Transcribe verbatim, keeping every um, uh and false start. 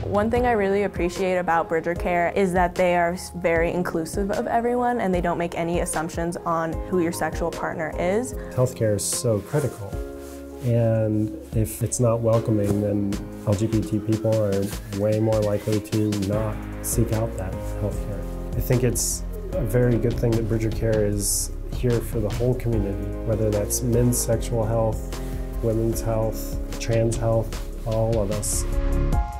One thing I really appreciate about Bridgercare is that they are very inclusive of everyone and they don't make any assumptions on who your sexual partner is. Healthcare is so critical, and if it's not welcoming, then L G B T people are way more likely to not seek out that healthcare. I think it's a very good thing that Bridgercare is here for the whole community, whether that's men's sexual health, women's health, trans health, all of us.